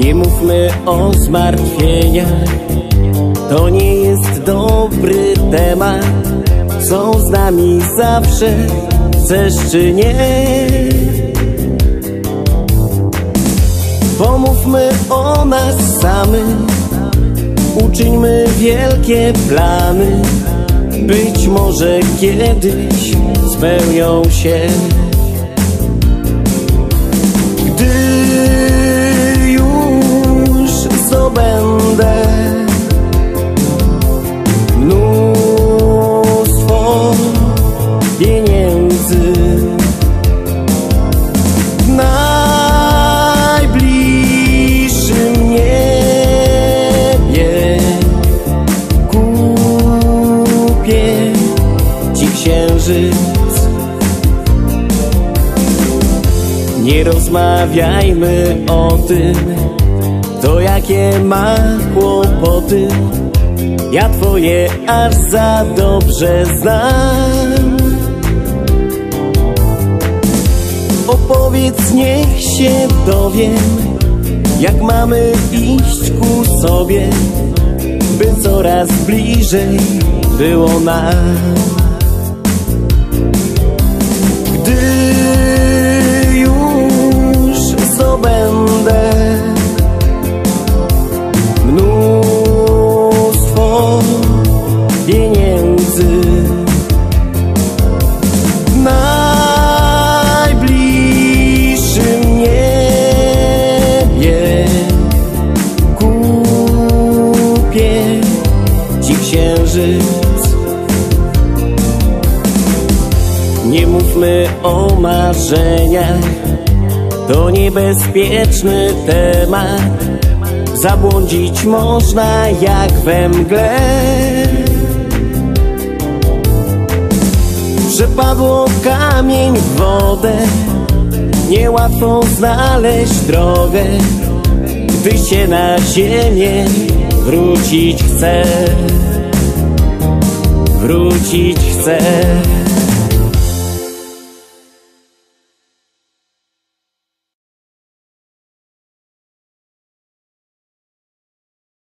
Nie mówmy o zmartwieniach, to nie jest dobry temat. Są z nami zawsze, chcesz czy nie. Pomówmy o nas samych, uczyńmy wielkie plany. Być może kiedyś spełnią się. Gdy już zdobędę mnóstwo pieniędzy, w najbliższym niebie kupię ci księżyc. Nie rozmawiajmy o tym, to jakie ma kłopoty. Ja twoje aż za dobrze znam. Opowiedz, niech się dowiem, jak mamy iść ku sobie, by coraz bliżej było nam. Gdy już zdobędę mnóstwo pieniędzy, w najbliższym niebie kupię ci księżyc. Nie mówmy o marzeniach, to niebezpieczny temat. Zabłądzić można jak we mgle. Przepadło kamień w wodę, niełatwo znaleźć drogę, gdy się na ziemię wrócić chce. Wrócić chce.